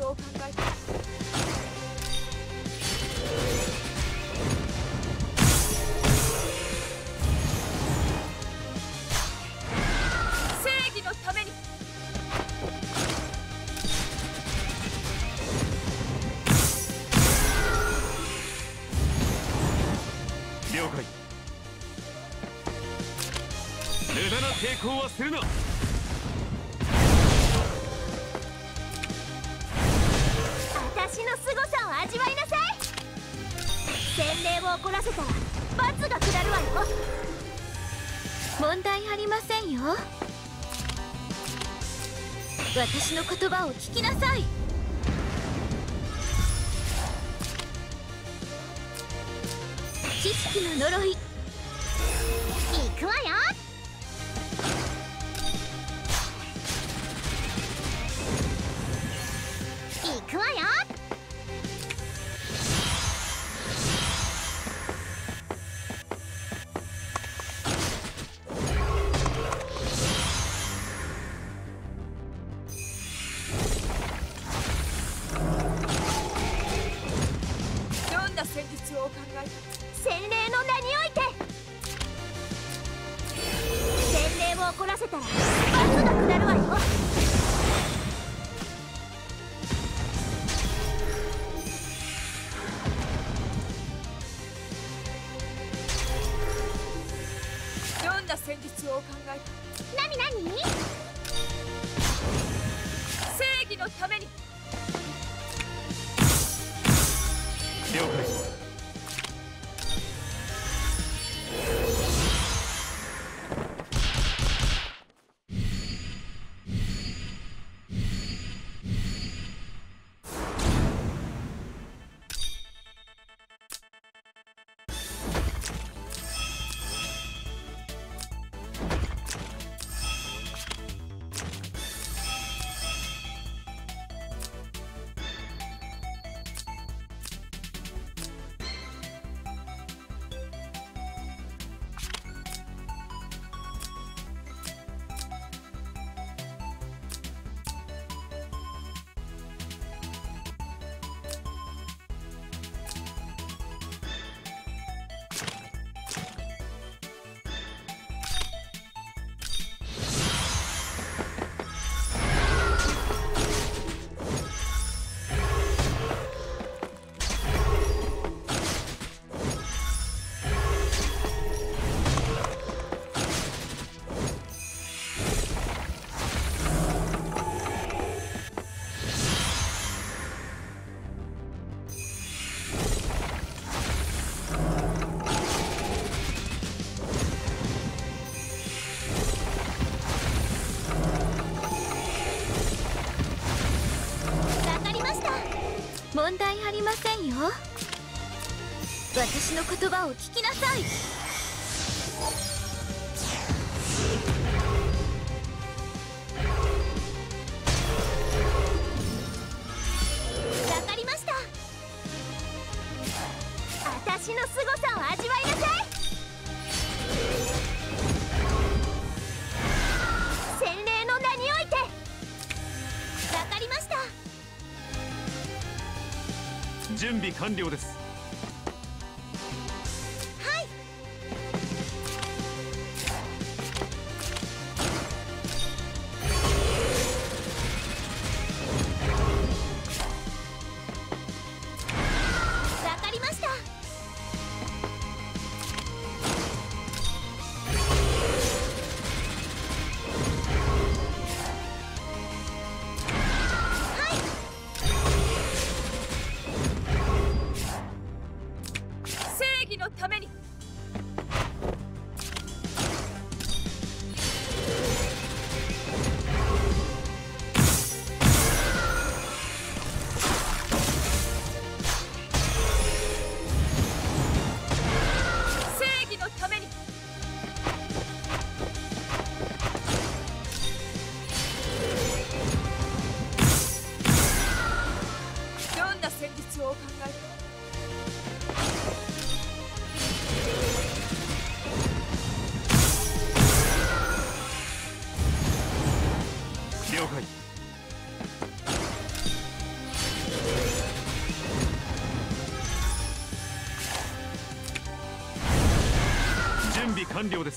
を考えた。正義のために。 了解。無駄な抵抗はするな。 私の凄さを味わいなさい。洗礼を怒らせたら罰が下るわよ。問題ありませんよ。私の言葉を聞きなさい。知識の呪い。行くわよ。行くわよ。 どんな戦術をお考えた。 洗礼の名において。洗礼を怒らせたら罰が下るわよ。 どんな戦術をお考えた。 なになに。 正義のために。 了解。 問題ありませんよ。私の言葉を聞きなさい。わかりました。私の凄さを味わいなさい。洗礼の名において。わかりました。 準備完了です。 はい。わかりました。はい。 完了です。